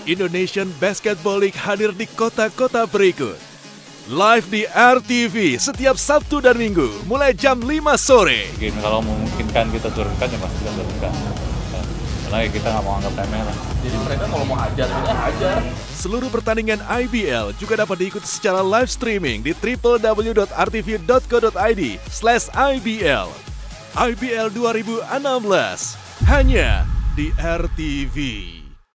Indonesian Basketball League hadir di kota-kota berikut. Live di RTV setiap Sabtu dan Minggu mulai jam 5 sore. Kalau memungkinkan kita turunkan ya pasti kita turunkan. Karena kita nggak mau anggap remeh lah. Jadi mereka kalau mau hajar, kita hajar. Seluruh pertandingan IBL juga dapat diikuti secara live streaming di www.rtv.co.id/IBL. IBL 2016 hanya di RTV.